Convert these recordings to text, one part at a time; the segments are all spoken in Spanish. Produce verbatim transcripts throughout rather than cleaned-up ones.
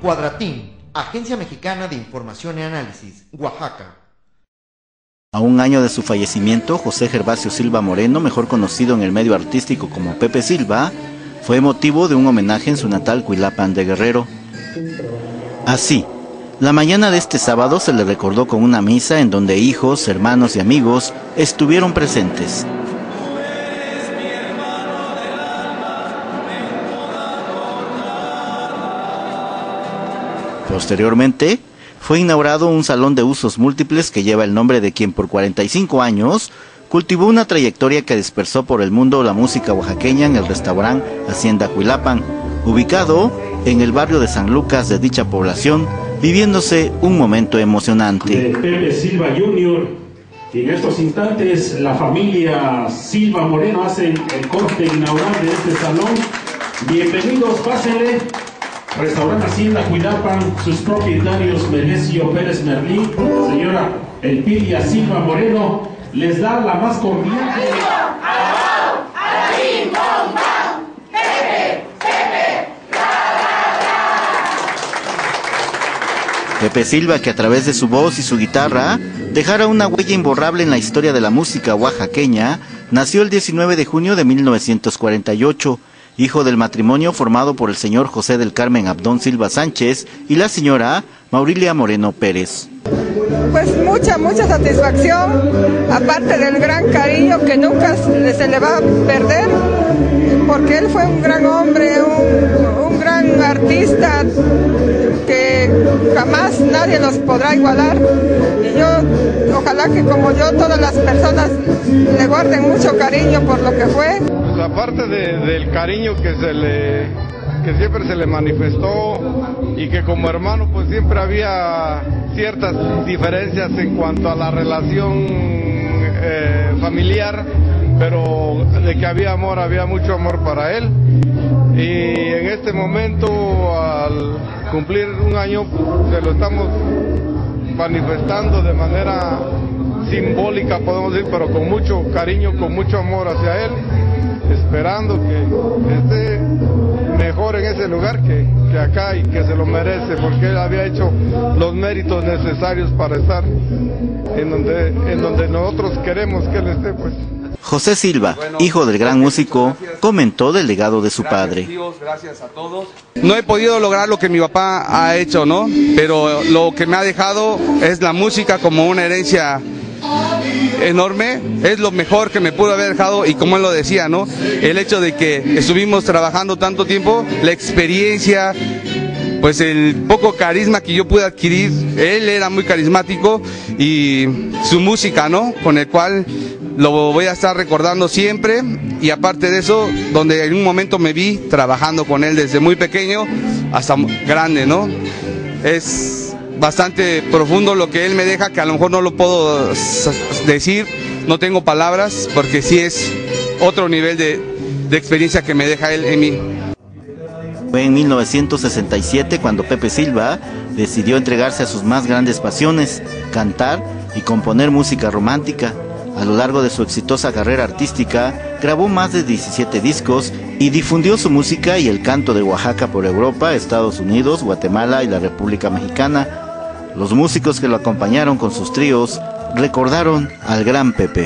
Cuadratín, Agencia Mexicana de Información y Análisis, Oaxaca. A un año de su fallecimiento, José Gervasio Silva Moreno, mejor conocido en el medio artístico como Pepe Silva, fue motivo de un homenaje en su natal Cuilapan de Guerrero. Así, la mañana de este sábado se le recordó con una misa en donde hijos, hermanos y amigos estuvieron presentes. Posteriormente, fue inaugurado un salón de usos múltiples que lleva el nombre de quien por cuarenta y cinco años cultivó una trayectoria que dispersó por el mundo la música oaxaqueña en el restaurante Hacienda Cuilapan, ubicado en el barrio de San Lucas de dicha población, viviéndose un momento emocionante. De Pepe Silva junior Y en estos instantes la familia Silva Moreno hace el corte inaugural de este salón. Bienvenidos, pásenle. Restaurante Hacienda Cuilapan, sus propietarios Menecio Pérez Merlín, la señora Elpidia Silva Moreno, les da la más cordial. Pepe Silva, que a través de su voz y su guitarra dejara una huella imborrable en la historia de la música oaxaqueña, nació el diecinueve de junio de mil novecientos cuarenta y ocho, hijo del matrimonio formado por el señor José del Carmen Abdón Silva Sánchez y la señora Maurilia Moreno Pérez. Pues mucha, mucha satisfacción, aparte del gran cariño que nunca se le va a perder, porque él fue un gran hombre, un, un gran artista que jamás nadie los podrá igualar. Y yo, ojalá que como yo, todas las personas le guarden mucho cariño por lo que fue. Pues aparte de, del cariño que se le, que siempre se le manifestó y que como hermano pues siempre había ciertas diferencias en cuanto a la relación eh, familiar, pero de que había amor, había mucho amor para él. Y en este momento, al cumplir un año, se lo estamos manifestando de manera simbólica, podemos decir, pero con mucho cariño, con mucho amor hacia él, esperando que esté mejor en ese lugar que, que acá y que se lo merece, porque él había hecho los méritos necesarios para estar en donde, en donde nosotros queremos que él esté, pues. José Silva, hijo del gran músico, comentó del legado de su padre. No he podido lograr lo que mi papá ha hecho, ¿no? Pero lo que me ha dejado es la música como una herencia enorme, es lo mejor que me pudo haber dejado. Y como él lo decía, ¿no? El hecho de que estuvimos trabajando tanto tiempo, la experiencia, pues el poco carisma que yo pude adquirir, él era muy carismático, y su música, ¿no? Con el cual lo voy a estar recordando siempre. Y aparte de eso, donde en un momento me vi trabajando con él desde muy pequeño hasta grande, ¿no? Es bastante profundo lo que él me deja, que a lo mejor no lo puedo decir, no tengo palabras, porque sí es otro nivel de, de experiencia que me deja él en mí. Fue en mil novecientos sesenta y siete cuando Pepe Silva decidió entregarse a sus más grandes pasiones, cantar y componer música romántica. A lo largo de su exitosa carrera artística, grabó más de diecisiete discos y difundió su música y el canto de Oaxaca por Europa, Estados Unidos, Guatemala y la República Mexicana. Los músicos que lo acompañaron con sus tríos recordaron al gran Pepe.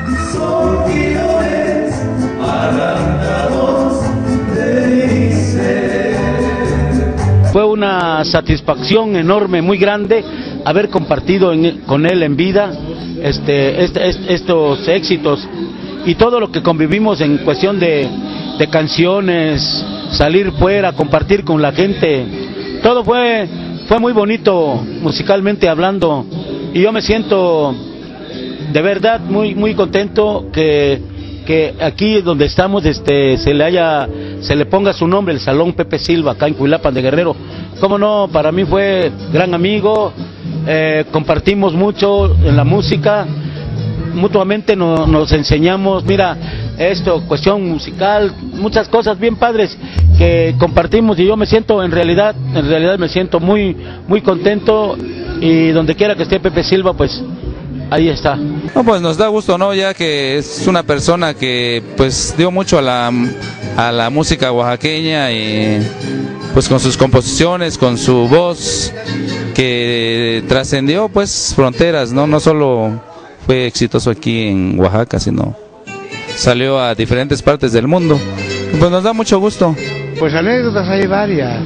Fue una satisfacción enorme, muy grande, haber compartido en, con él en vida este, este, este, estos éxitos y todo lo que convivimos en cuestión de, de canciones, salir fuera, compartir con la gente. Todo fue, fue muy bonito musicalmente hablando, y yo me siento de verdad muy, muy contento que, que aquí donde estamos este, se le haya, se le ponga su nombre, el Salón Pepe Silva, acá en Cuilapan de Guerrero. Cómo no, para mí fue gran amigo, eh, compartimos mucho en la música, mutuamente no, nos enseñamos, mira, esto, cuestión musical, muchas cosas bien padres que compartimos, y yo me siento en realidad, en realidad me siento muy, muy contento, y donde quiera que esté Pepe Silva, pues ahí está. No, pues nos da gusto, ¿no? Ya que es una persona que pues dio mucho a la, a la música oaxaqueña, y pues con sus composiciones, con su voz, que trascendió pues fronteras, ¿no? No solo fue exitoso aquí en Oaxaca, sino salió a diferentes partes del mundo. Pues nos da mucho gusto. Pues anécdotas hay varias.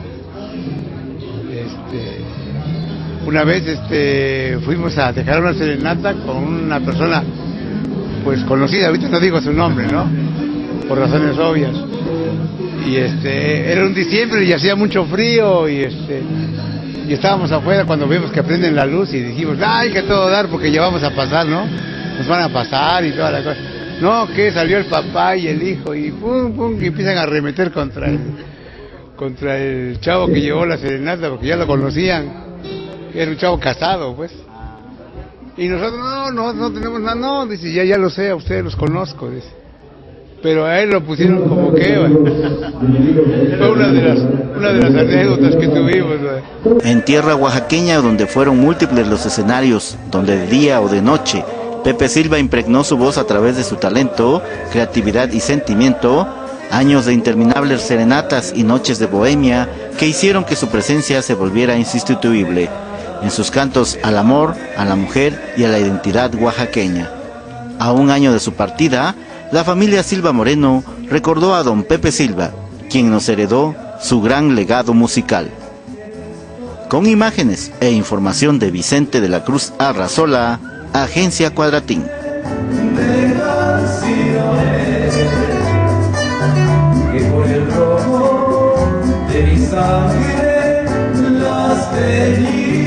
Este, una vez este, fuimos a dejar una serenata con una persona pues conocida, ahorita no digo su nombre, ¿no? Por razones obvias. Y este, era un diciembre y hacía mucho frío y este, y estábamos afuera cuando vimos que prenden la luz y dijimos, ay, que todo dar porque ya vamos a pasar, ¿no? Nos van a pasar y toda la cosa. No, que salió el papá y el hijo y pum, pum, que empiezan a arremeter contra el, contra el chavo que llevó la serenata porque ya lo conocían. Era un chavo casado, pues. Y nosotros, no, no, no tenemos nada, no, dice, ya, ya lo sé, a ustedes los conozco, dice. Pero a él lo pusieron como que, ¿vale? Fue una de las, una de las anécdotas que tuvimos, ¿vale? En tierra oaxaqueña, donde fueron múltiples los escenarios, donde de día o de noche, Pepe Silva impregnó su voz a través de su talento, creatividad y sentimiento, años de interminables serenatas y noches de bohemia que hicieron que su presencia se volviera insustituible en sus cantos al amor, a la mujer y a la identidad oaxaqueña. A un año de su partida, la familia Silva Moreno recordó a don Pepe Silva, quien nos heredó su gran legado musical. Con imágenes e información de Vicente de la Cruz Arrazola, Agencia Cuadratín. Que por el rojo de mi sangre las